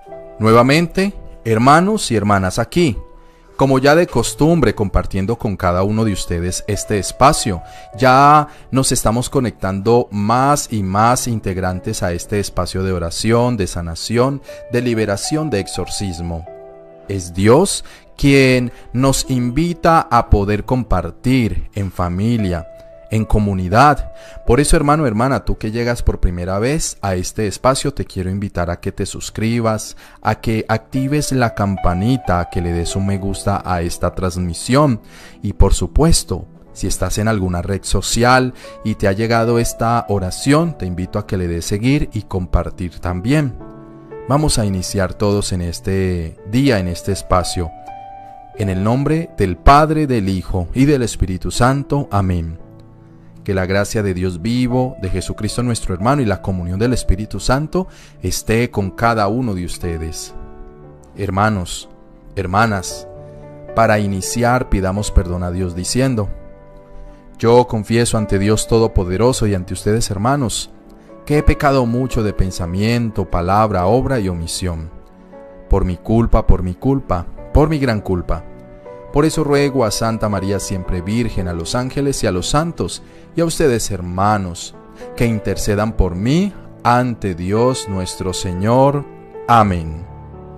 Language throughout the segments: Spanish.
Nuevamente, hermanos y hermanas aquí, como ya de costumbre, compartiendo con cada uno de ustedes este espacio. Ya nos estamos conectando más y más integrantes a este espacio de oración, de sanación, de liberación, de exorcismo. Es Dios quien nos invita a poder compartir en familia, en comunidad. Por eso, hermano, hermana, tú que llegas por primera vez a este espacio, te quiero invitar a que te suscribas, a que actives la campanita, a que le des un me gusta a esta transmisión. Y por supuesto, si estás en alguna red social y te ha llegado esta oración, te invito a que le des seguir y compartir también. Vamos a iniciar todos en este día, en este espacio. En el nombre del Padre, del Hijo y del Espíritu Santo. Amén. Que la gracia de Dios vivo, de Jesucristo nuestro hermano y la comunión del Espíritu Santo esté con cada uno de ustedes. Hermanos, hermanas, para iniciar pidamos perdón a Dios diciendo: yo confieso ante Dios Todopoderoso y ante ustedes, hermanos, que he pecado mucho de pensamiento, palabra, obra y omisión. Por mi culpa, por mi gran culpa. Por eso ruego a Santa María siempre Virgen, a los ángeles y a los santos, y a ustedes, hermanos, que intercedan por mí ante Dios nuestro Señor. Amén.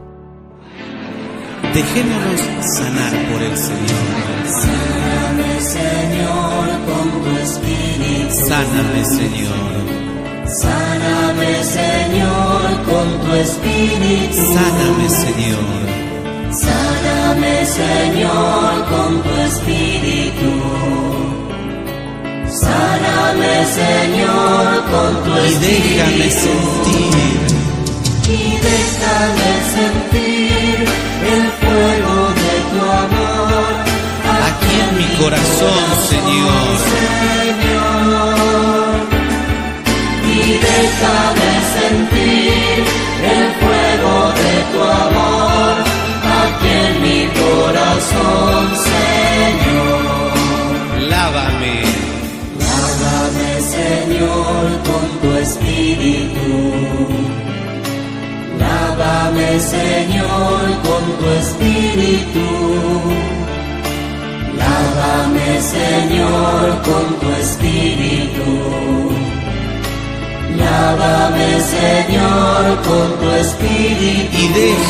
Dejémonos sanar por el Señor. Sáname, Señor, con tu Espíritu. Sáname, Señor. Sáname, Señor, con tu Espíritu. Sáname, Señor. Sáname, Señor, con tu Espíritu. Sáname, Señor, con tu Espíritu. Y déjame sentir. Y déjame sentir el fuego de tu amor. Aquí en mi corazón, Señor. Y déjame sentir el fuego de tu amor. Aquí en mi corazón, Señor. Lávame. Lávame, Señor, con tu Espíritu. Lávame, Señor, con tu Espíritu. Lávame, Señor, con tu Espíritu. Lávame, Señor, con tu Espíritu.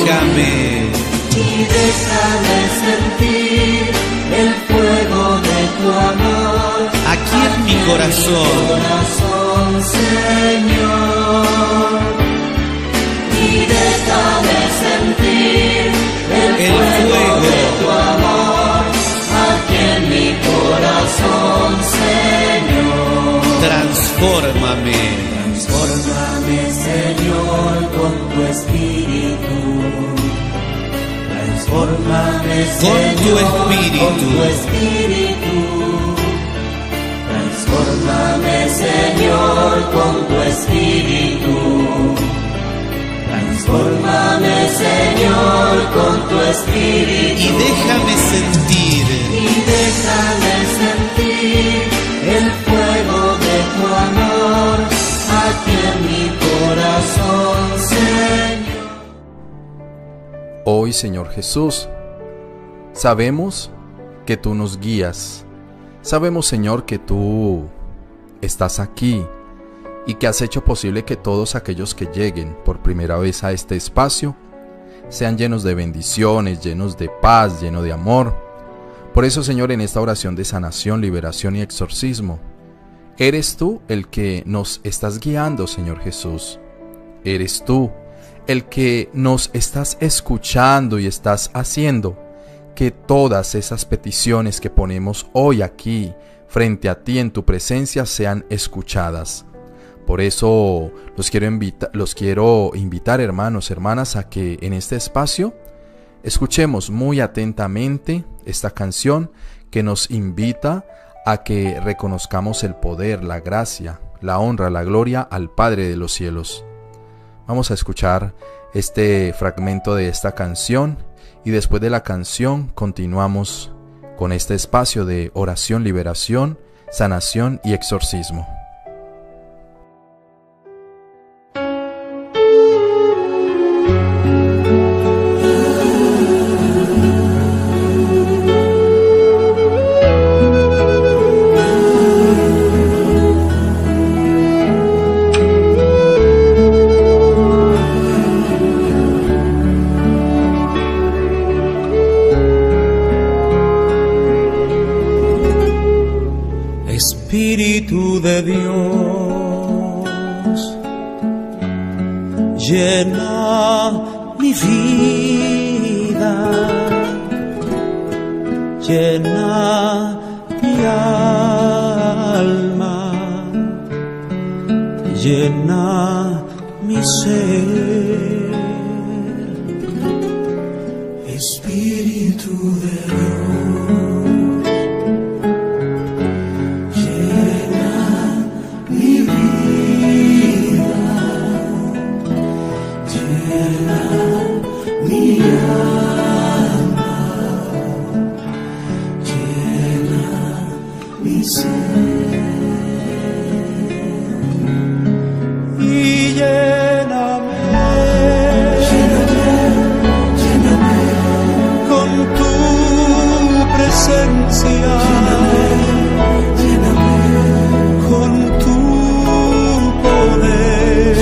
Y déjame sentir el fuego de tu amor. Aquí en mi corazón, Señor. Y déjame sentir el fuego de tu amor. Aquí en mi corazón, Señor. Transfórmame. Transfórmame, Señor, con tu Espíritu. Transfórmame, Señor, con tu Espíritu. Transfórmame, Señor, con tu Espíritu. Transfórmame, Señor, con tu Espíritu. Y déjame sentir. Y déjame sentir el fuego de tu amor. Aquí en mi corazón, Señor. Hoy, Señor Jesús, sabemos que tú nos guías. Sabemos, Señor, que tú estás aquí y que has hecho posible que todos aquellos que lleguen por primera vez a este espacio sean llenos de bendiciones, llenos de paz, llenos de amor. Por eso, Señor, en esta oración de sanación, liberación y exorcismo, eres tú el que nos estás guiando, Señor Jesús. Eres tú el que nos estás escuchando y estás haciendo que todas esas peticiones que ponemos hoy aquí frente a ti en tu presencia sean escuchadas. Por eso los quiero invitar, hermanos, hermanas, a que en este espacio escuchemos muy atentamente esta canción que nos invita a que reconozcamos el poder, la gracia, la honra, la gloria al Padre de los cielos. Vamos a escuchar este fragmento de esta canción y después de la canción continuamos con este espacio de oración, liberación, sanación y exorcismo. llena mi vida, llena mi alma, llena mi ser. Espíritu de Dios, llena mi vida, llena mi alma, llena mi ser. Y lléname con tu presencia, con tu poder,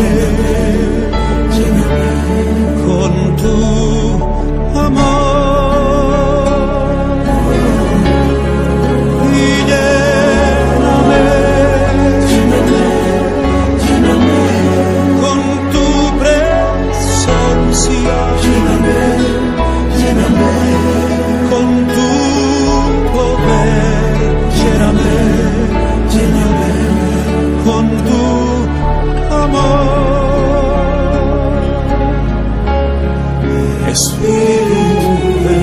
con tu amor. Y lléname con tu presencia, con tu poder, lléname con tu amor. Espíritu de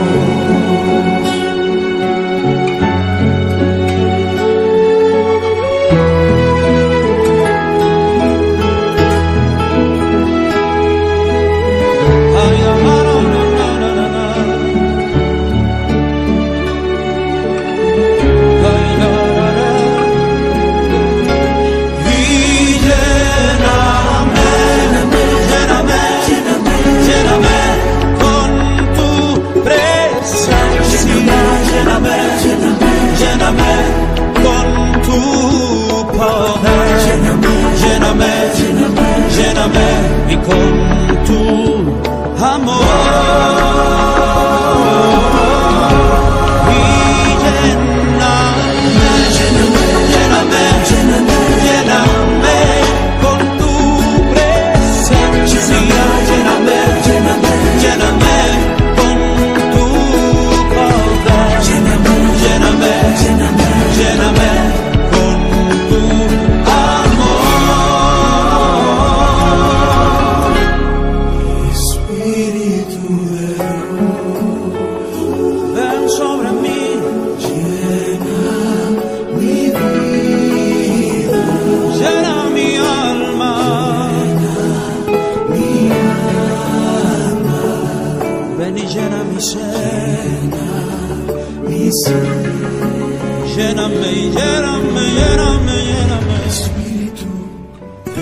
lléname y con tu amor. Y lléname con tu presencia, lléname con tu poder, lléname con tu lléname, Espíritu de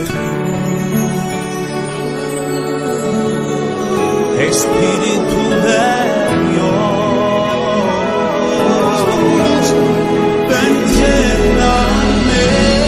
Dios, Espíritu de Dios, ven, lléname.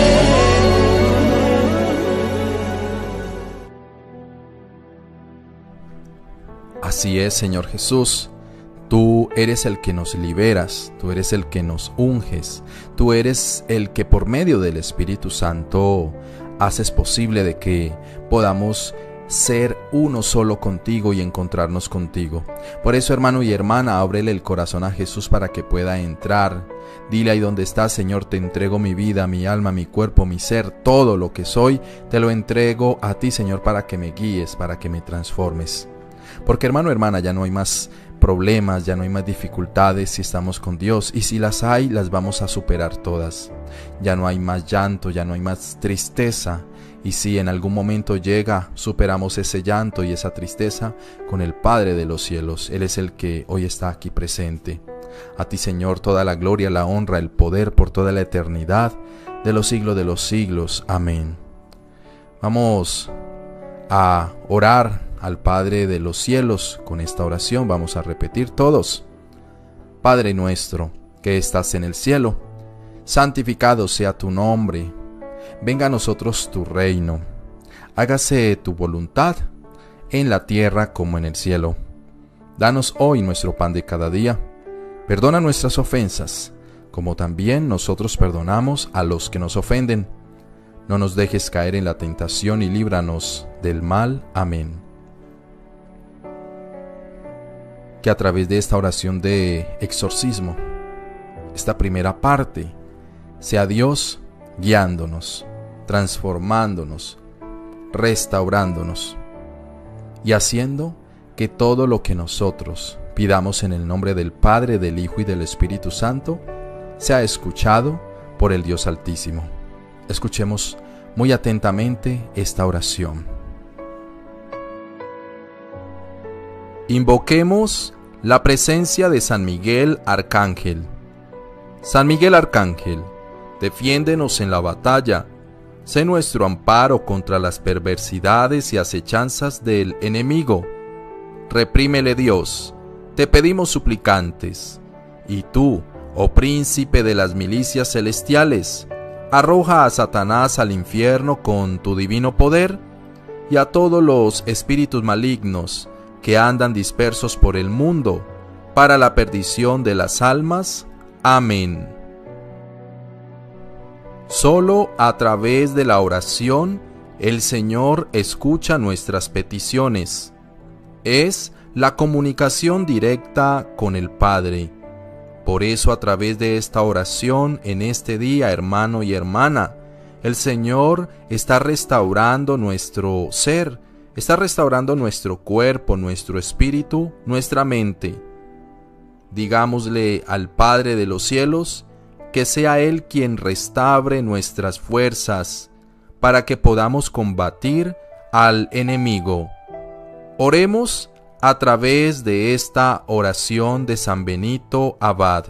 Así es, Señor Jesús. Tú eres el que nos liberas, tú eres el que nos unges, tú eres el que por medio del Espíritu Santo haces posible de que podamos ser uno solo contigo y encontrarnos contigo. Por eso, hermano y hermana, ábrele el corazón a Jesús para que pueda entrar. Dile ahí donde estás: Señor, te entrego mi vida, mi alma, mi cuerpo, mi ser, todo lo que soy, te lo entrego a ti, Señor, para que me guíes, para que me transformes. Porque, hermano, hermana, ya no hay más problemas, ya no hay más dificultades si estamos con Dios, y si las hay, las vamos a superar todas. Ya no hay más llanto, ya no hay más tristeza, y si en algún momento llega, superamos ese llanto y esa tristeza con el Padre de los cielos. Él es el que hoy está aquí presente. A ti, Señor, toda la gloria, la honra, el poder por toda la eternidad de los siglos. Amén. Vamos a orar al Padre de los cielos. Con esta oración vamos a repetir todos: Padre nuestro que estás en el cielo, santificado sea tu nombre. Venga a nosotros tu reino. Hágase tu voluntad en la tierra como en el cielo. Danos hoy nuestro pan de cada día. Perdona nuestras ofensas, como también nosotros perdonamos a los que nos ofenden. No nos dejes caer en la tentación y líbranos del mal. Amén. Que a través de esta oración de exorcismo, esta primera parte, sea Dios guiándonos, transformándonos, restaurándonos y haciendo que todo lo que nosotros pidamos en el nombre del Padre, del Hijo y del Espíritu Santo sea escuchado por el Dios Altísimo. Escuchemos muy atentamente esta oración. Invoquemos la presencia de San Miguel Arcángel. San Miguel Arcángel, defiéndenos en la batalla. Sé nuestro amparo contra las perversidades y acechanzas del enemigo. Reprímele, Dios, te pedimos suplicantes. Y tú, oh príncipe de las milicias celestiales, arroja a Satanás al infierno con tu divino poder, y a todos los espíritus malignos que andan dispersos por el mundo, para la perdición de las almas. Amén. Solo a través de la oración el Señor escucha nuestras peticiones. Es la comunicación directa con el Padre. Por eso, a través de esta oración en este día, hermano y hermana, el Señor está restaurando nuestro ser, está restaurando nuestro cuerpo, nuestro espíritu, nuestra mente. Digámosle al Padre de los cielos que sea Él quien restaure nuestras fuerzas para que podamos combatir al enemigo. Oremos a través de esta oración de San Benito Abad.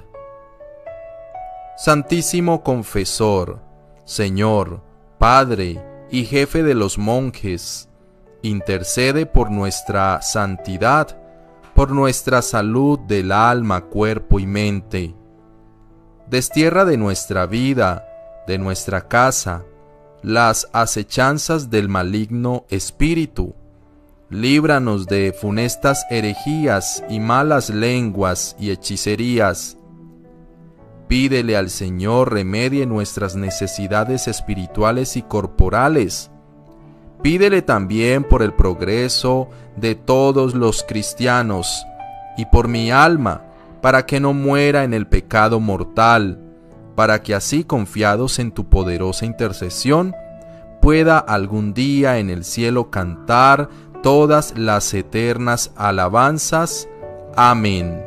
Santísimo Confesor, Señor, Padre y Jefe de los monjes, intercede por nuestra santidad, por nuestra salud del alma, cuerpo y mente. Destierra de nuestra vida, de nuestra casa, las acechanzas del maligno espíritu. Líbranos de funestas herejías y malas lenguas y hechicerías. Pídele al Señor remedie nuestras necesidades espirituales y corporales. Pídele también por el progreso de todos los cristianos y por mi alma, para que no muera en el pecado mortal, para que así, confiados en tu poderosa intercesión, pueda algún día en el cielo cantar todas las eternas alabanzas. Amén.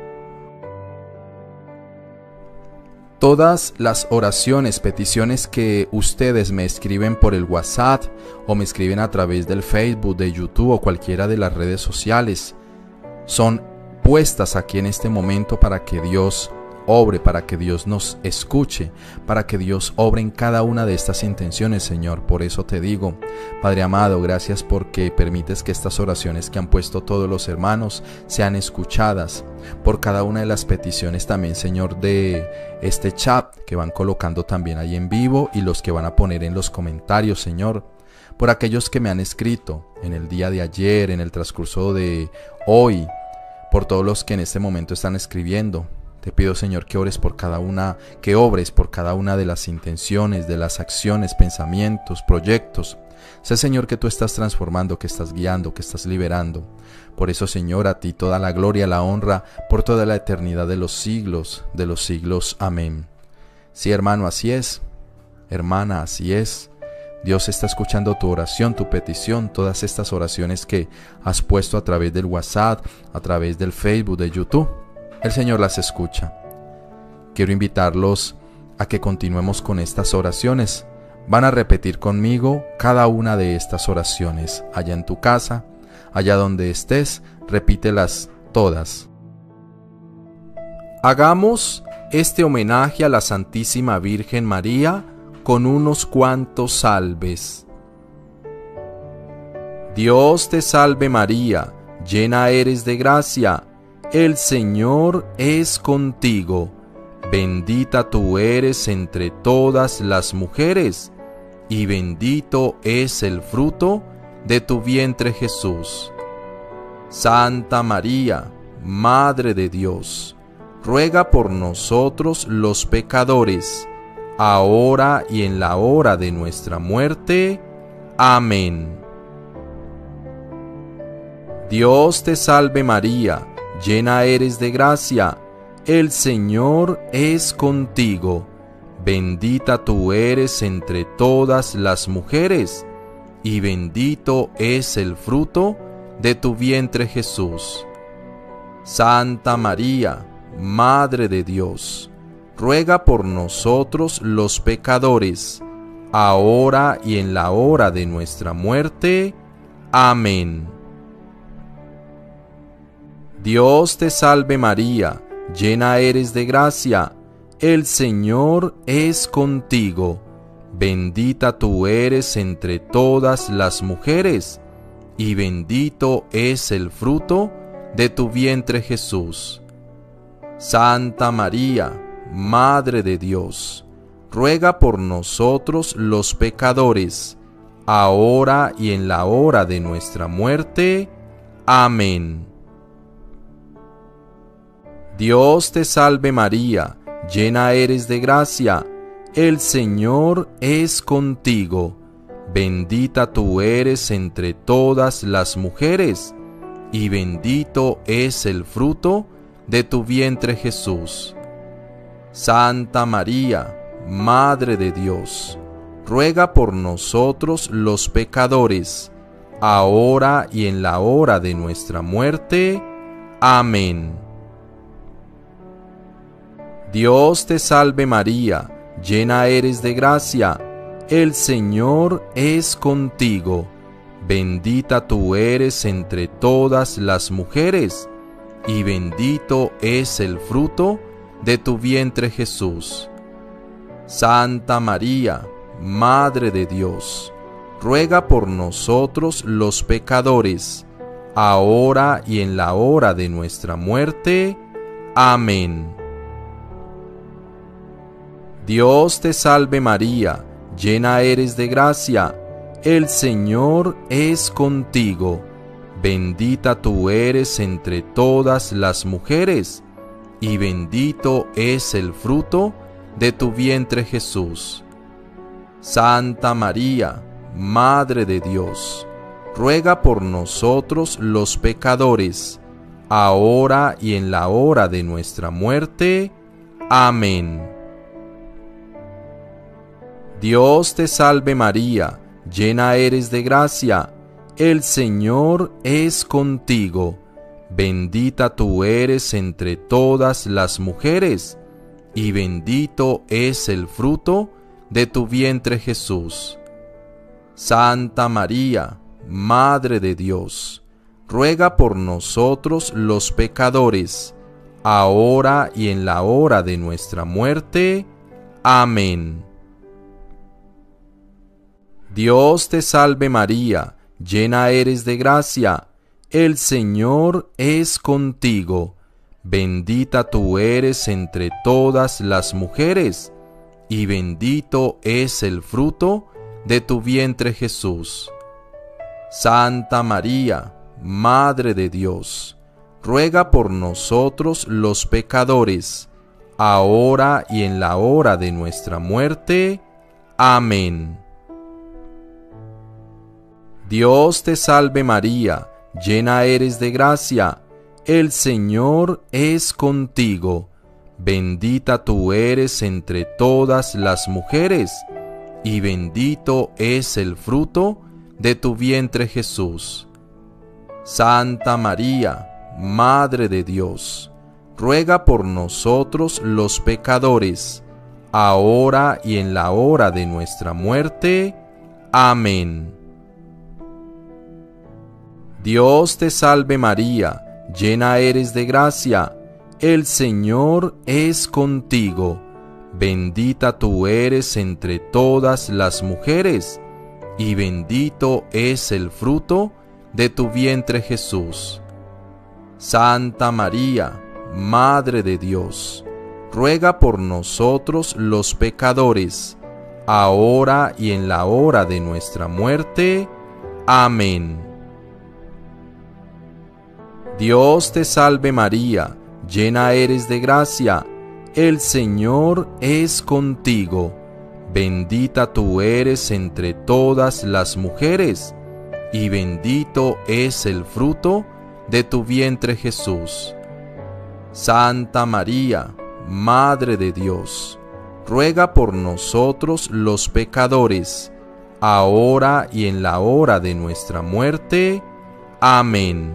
Todas las oraciones, peticiones que ustedes me escriben por el WhatsApp o me escriben a través del Facebook, de YouTube o cualquiera de las redes sociales, son puestas aquí en este momento para que Dios obre, para que Dios nos escuche, para que Dios obre en cada una de estas intenciones, Señor. Por eso te digo, Padre amado, gracias porque permites que estas oraciones que han puesto todos los hermanos sean escuchadas, por cada una de las peticiones también, Señor, de este chat que van colocando también ahí en vivo y los que van a poner en los comentarios, Señor, por aquellos que me han escrito en el día de ayer, en el transcurso de hoy, por todos los que en este momento están escribiendo. Te pido, Señor, que obres por cada una de las intenciones, de las acciones, pensamientos, proyectos. Sé, Señor, que tú estás transformando, que estás guiando, que estás liberando. Por eso, Señor, a ti toda la gloria, la honra, por toda la eternidad de los siglos. Amén. Sí, hermano, así es. Hermana, así es. Dios está escuchando tu oración, tu petición, todas estas oraciones que has puesto a través del WhatsApp, a través del Facebook, de YouTube. El Señor las escucha. Quiero invitarlos a que continuemos con estas oraciones. Van a repetir conmigo cada una de estas oraciones. Allá en tu casa, allá donde estés, repítelas todas. Hagamos este homenaje a la Santísima Virgen María con unos cuantos salves. Dios te salve María, llena eres de gracia, el Señor es contigo. Bendita tú eres entre todas las mujeres, y bendito es el fruto de tu vientre Jesús. Santa María, Madre de Dios, ruega por nosotros los pecadores, ahora y en la hora de nuestra muerte. Amén. Dios te salve María, llena eres de gracia, el Señor es contigo. Bendita tú eres entre todas las mujeres, y bendito es el fruto de tu vientre Jesús. Santa María, Madre de Dios, ruega por nosotros los pecadores, ahora y en la hora de nuestra muerte. Amén. Dios te salve María, llena eres de gracia, el Señor es contigo. Bendita tú eres entre todas las mujeres, y bendito es el fruto de tu vientre Jesús. Santa María, Madre de Dios, ruega por nosotros los pecadores, ahora y en la hora de nuestra muerte. Amén. Dios te salve María, llena eres de gracia, el Señor es contigo. Bendita tú eres entre todas las mujeres, y bendito es el fruto de tu vientre Jesús. Santa María, Madre de Dios, ruega por nosotros los pecadores, ahora y en la hora de nuestra muerte. Amén. Dios te salve María, llena eres de gracia, el Señor es contigo. Bendita tú eres entre todas las mujeres, y bendito es el fruto de tu vientre Jesús. Santa María, Madre de Dios, ruega por nosotros los pecadores, ahora y en la hora de nuestra muerte. Amén. Dios te salve María, llena eres de gracia, el Señor es contigo. Bendita tú eres entre todas las mujeres, y bendito es el fruto de tu vientre Jesús. Santa María, Madre de Dios, ruega por nosotros los pecadores, ahora y en la hora de nuestra muerte. Amén. Dios te salve María, llena eres de gracia, el Señor es contigo. Bendita tú eres entre todas las mujeres, y bendito es el fruto de tu vientre Jesús. Santa María, Madre de Dios, ruega por nosotros los pecadores, ahora y en la hora de nuestra muerte. Amén. Dios te salve María, llena eres de gracia, el Señor es contigo. Bendita tú eres entre todas las mujeres, y bendito es el fruto de tu vientre Jesús. Santa María, Madre de Dios, ruega por nosotros los pecadores, ahora y en la hora de nuestra muerte. Amén. Dios te salve María, llena eres de gracia, el Señor es contigo. Bendita tú eres entre todas las mujeres, y bendito es el fruto de tu vientre Jesús. Santa María, Madre de Dios, ruega por nosotros los pecadores, ahora y en la hora de nuestra muerte. Amén. Dios te salve María, llena eres de gracia, el Señor es contigo. Bendita tú eres entre todas las mujeres, y bendito es el fruto de tu vientre Jesús. Santa María, Madre de Dios, ruega por nosotros los pecadores, ahora y en la hora de nuestra muerte. Amén. Dios te salve María, llena eres de gracia, el Señor es contigo. Bendita tú eres entre todas las mujeres, y bendito es el fruto de tu vientre Jesús. Santa María, Madre de Dios, ruega por nosotros los pecadores, ahora y en la hora de nuestra muerte. Amén.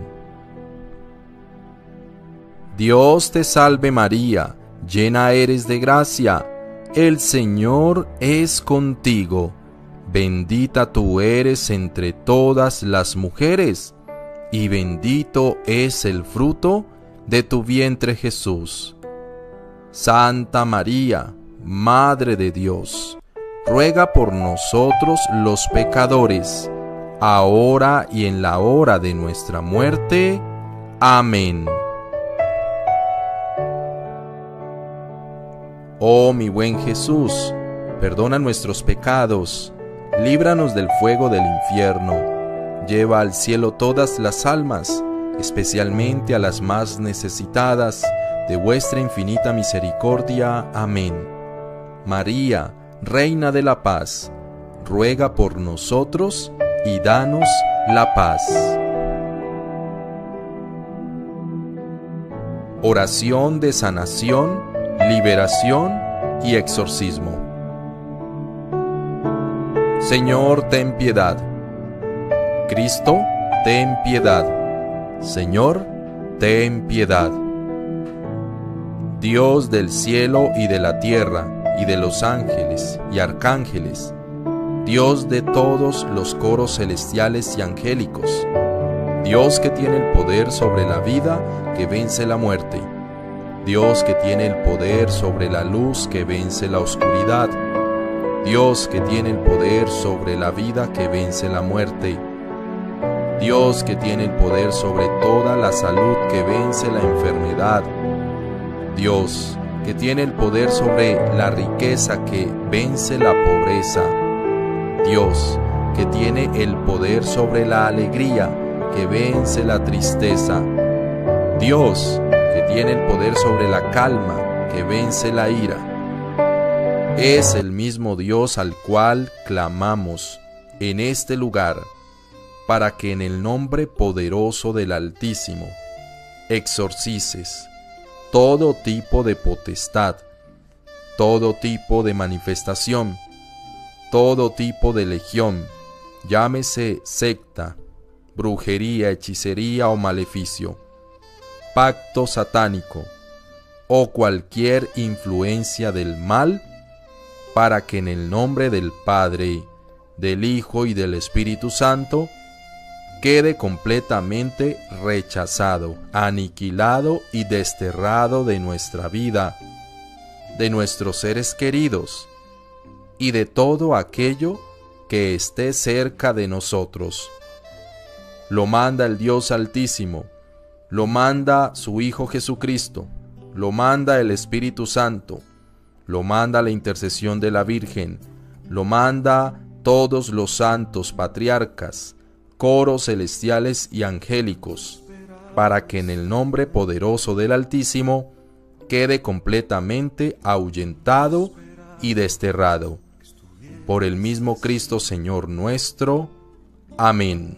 Dios te salve María, llena eres de gracia, el Señor es contigo. Bendita tú eres entre todas las mujeres, y bendito es el fruto de tu vientre Jesús. Santa María, Madre de Dios, ruega por nosotros los pecadores, ahora y en la hora de nuestra muerte. Amén. Oh mi buen Jesús, perdona nuestros pecados, líbranos del fuego del infierno, lleva al cielo todas las almas, especialmente a las más necesitadas de vuestra infinita misericordia. Amén. María, Reina de la Paz, ruega por nosotros y danos la paz. Oración de sanación, liberación y exorcismo. Señor, ten piedad. Cristo, ten piedad. Señor, ten piedad. Dios del cielo y de la tierra, y de los ángeles y arcángeles, Dios de todos los coros celestiales y angélicos, Dios que tiene el poder sobre la vida que vence la muerte, Dios que tiene el poder sobre la luz que vence la oscuridad, Dios que tiene el poder sobre la vida que vence la muerte, Dios que tiene el poder sobre toda la salud que vence la enfermedad, Dios que tiene el poder sobre la riqueza que vence la pobreza, Dios que tiene el poder sobre la alegría que vence la tristeza, Dios que tiene el poder sobre la calma que vence la ira. Es el mismo Dios al cual clamamos en este lugar, para que en el nombre poderoso del Altísimo exorcices todo tipo de potestad, todo tipo de manifestación, todo tipo de legión, llámese secta, brujería, hechicería o maleficio, pacto satánico o cualquier influencia del mal, para que en el nombre del Padre, del Hijo y del Espíritu Santo quede completamente rechazado, aniquilado y desterrado de nuestra vida, de nuestros seres queridos y de todo aquello que esté cerca de nosotros. Lo manda el Dios Altísimo, lo manda su Hijo Jesucristo, lo manda el Espíritu Santo, lo manda la intercesión de la Virgen, lo manda todos los santos patriarcas, coros celestiales y angélicos, para que en el nombre poderoso del Altísimo quede completamente ahuyentado y desterrado. Por el mismo Cristo Señor nuestro. Amén.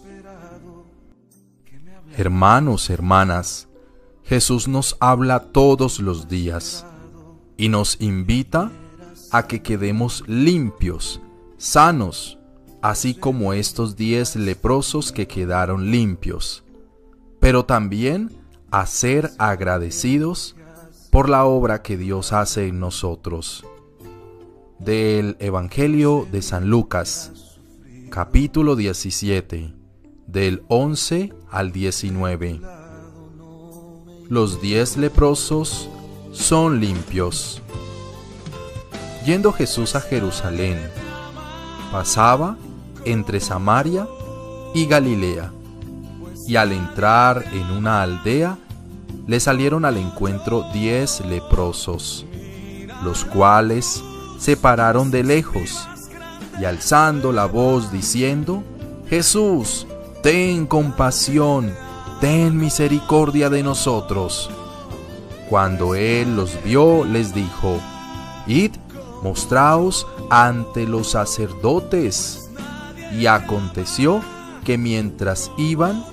Hermanos, hermanas, Jesús nos habla todos los días y nos invita a que quedemos limpios, sanos, así como estos 10 leprosos que quedaron limpios, pero también a ser agradecidos por la obra que Dios hace en nosotros. Del Evangelio de San Lucas, capítulo 17, del 11 al 19. Los 10 leprosos son limpios. Yendo Jesús a Jerusalén, pasaba entre Samaria y Galilea, y al entrar en una aldea, le salieron al encuentro 10 leprosos, los cuales se pararon de lejos, y alzando la voz diciendo: Jesús, ten compasión, ten misericordia de nosotros. Cuando él los vio, les dijo: Id, mostraos ante los sacerdotes. Y aconteció que mientras iban,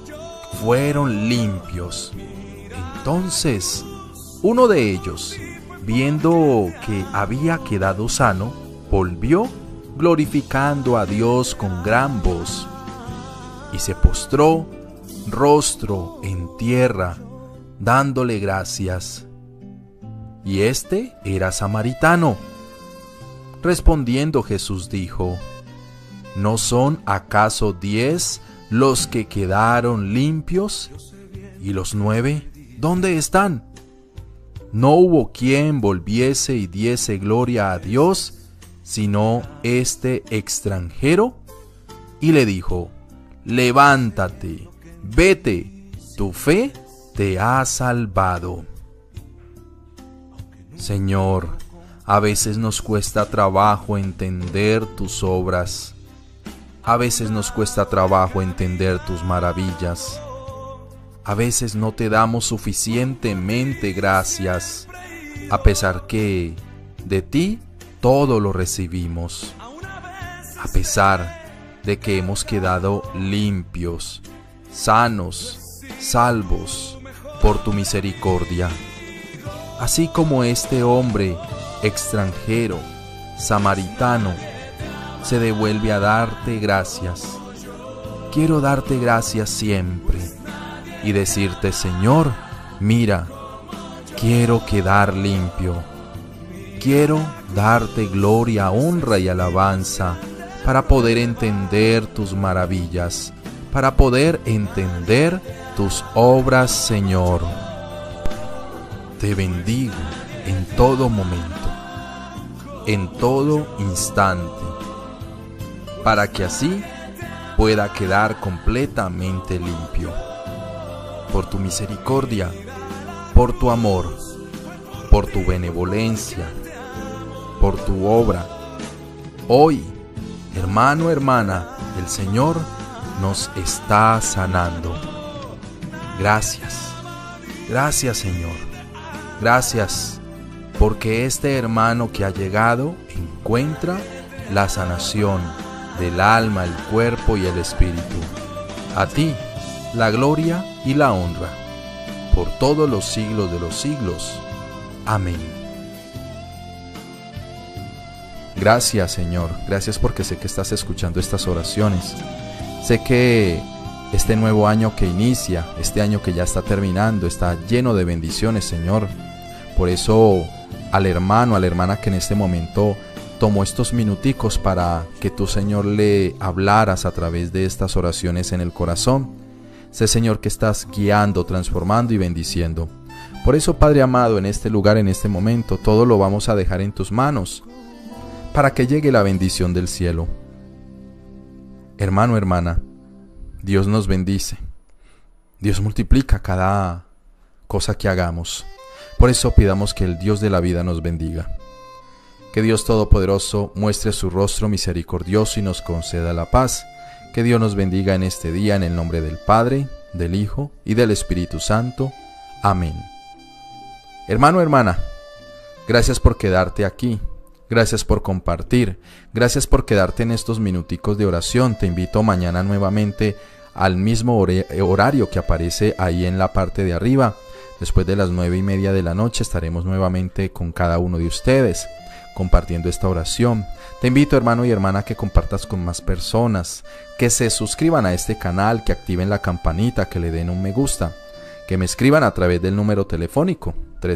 fueron limpios. Entonces, uno de ellos, viendo que había quedado sano, volvió glorificando a Dios con gran voz, y se postró rostro en tierra, dándole gracias. Y este era samaritano. Respondiendo Jesús dijo: ¿No son acaso 10 los que quedaron limpios? ¿Y los 9 dónde están? No hubo quien volviese y diese gloria a Dios, sino este extranjero. Y le dijo: levántate, vete, tu fe te ha salvado. Señor, a veces nos cuesta trabajo entender tus obras. A veces nos cuesta trabajo entender tus maravillas. A veces no te damos suficientemente gracias, a pesar que de ti todo lo recibimos. A pesar de que hemos quedado limpios, sanos, salvos por tu misericordia. Así como este hombre extranjero, samaritano, se devuelve a darte gracias. Quiero darte gracias siempre y decirte: Señor, mira, quiero quedar limpio. Quiero darte gloria, honra y alabanza para poder entender tus maravillas, para poder entender tus obras, Señor. Te bendigo en todo momento, en todo instante, para que así pueda quedar completamente limpio. Por tu misericordia, por tu amor, por tu benevolencia, por tu obra. Hoy, hermano, hermana, el Señor nos está sanando. Gracias, gracias, Señor. Gracias, porque este hermano que ha llegado encuentra la sanación del alma, el cuerpo y el espíritu. A ti, la gloria y la honra, por todos los siglos de los siglos. Amén. Gracias, Señor. Gracias porque sé que estás escuchando estas oraciones. Sé que este nuevo año que inicia, este año que ya está terminando, está lleno de bendiciones, Señor. Por eso, al hermano, a la hermana que en este momento tomó estos minuticos para que tú, Señor, le hablaras a través de estas oraciones en el corazón. Sé, Señor, que estás guiando, transformando y bendiciendo. Por eso, Padre amado, en este lugar, en este momento, todo lo vamos a dejar en tus manos, para que llegue la bendición del cielo. Hermano, hermana, Dios nos bendice. Dios multiplica cada cosa que hagamos. Por eso pidamos que el Dios de la vida nos bendiga. Que Dios Todopoderoso muestre su rostro misericordioso y nos conceda la paz. Que Dios nos bendiga en este día, en el nombre del Padre, del Hijo y del Espíritu Santo. Amén. Hermano, hermana, gracias por quedarte aquí. Gracias por compartir. Gracias por quedarte en estos minuticos de oración. Te invito mañana nuevamente al mismo horario que aparece ahí en la parte de arriba. Después de las 9:30 de la noche estaremos nuevamente con cada uno de ustedes, compartiendo esta oración. Te invito, hermano y hermana, que compartas con más personas, que se suscriban a este canal, que activen la campanita, que le den un me gusta, que me escriban a través del número telefónico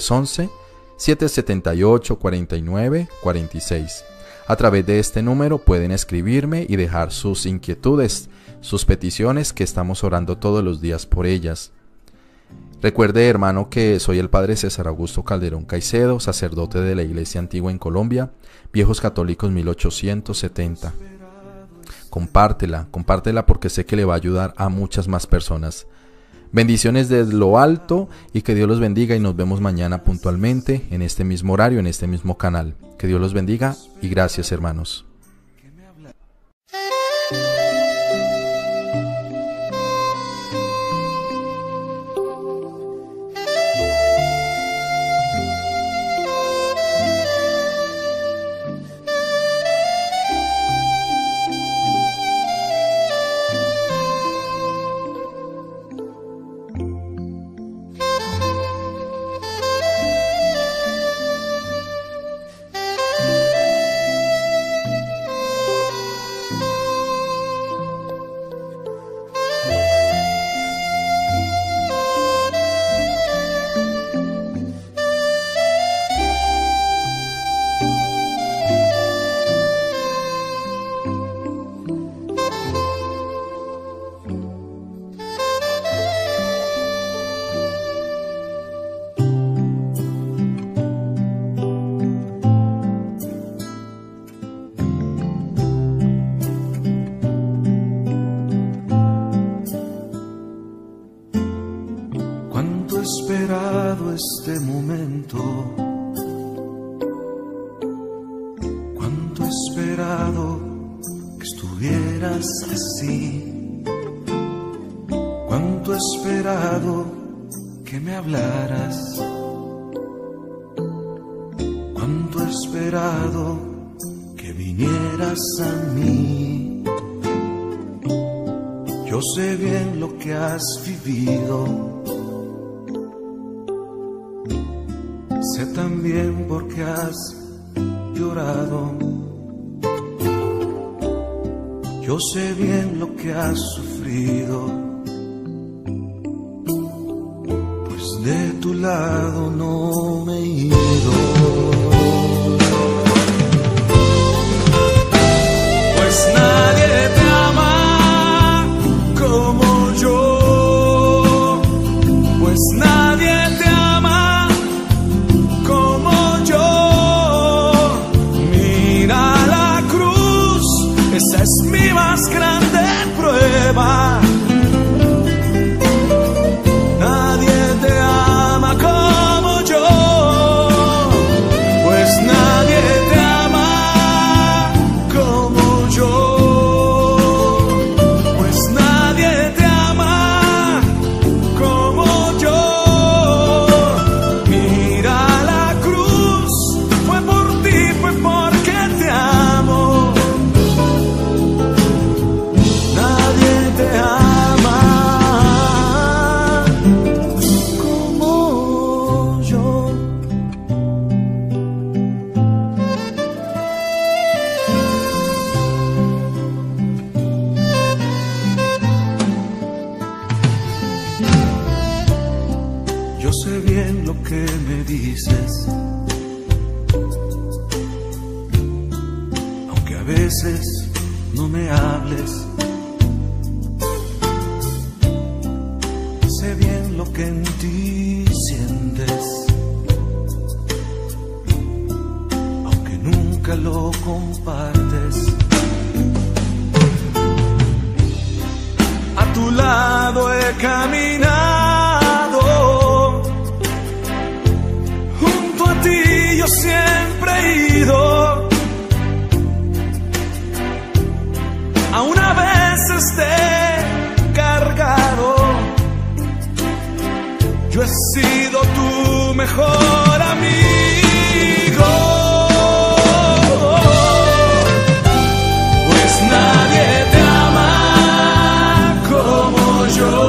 311-778-4946. A través de este número pueden escribirme y dejar sus inquietudes, sus peticiones, que estamos orando todos los días por ellas. Recuerde, hermano, que soy el Padre César Augusto Calderón Caicedo, sacerdote de la Iglesia Antigua en Colombia, Viejos Católicos 1870. Compártela porque sé que le va a ayudar a muchas más personas. Bendiciones desde lo alto y que Dios los bendiga, y nos vemos mañana puntualmente en este mismo horario, en este mismo canal. Que Dios los bendiga y gracias, hermanos. esperado este momento, cuánto he esperado que estuvieras así, cuánto he esperado que me hablaras, cuánto he esperado que vinieras a mí. Yo sé bien lo que has vivido, sé también por qué has llorado. Yo sé bien lo que has sufrido, pues de tu lado no me he ido. Pues nadie te ama como yo, pues nadie te ama como yo. Mira la cruz, esa es mi más grande prueba. Nadie te ama como yo, pues nadie te ama como yo, pues nadie te ama como yo. Mira la cruz, fue por ti, fue porque te amo. Nadie te ama como yo. Yo sé bien lo que me dices, aunque a veces no me hables. Sé bien lo que en ti sientes, aunque nunca lo compartes. A tu lado he caminado, junto a ti yo siempre he ido. Aún a veces te he cargado, yo he sido tu mejor amigo. Pues nadie te ama como yo,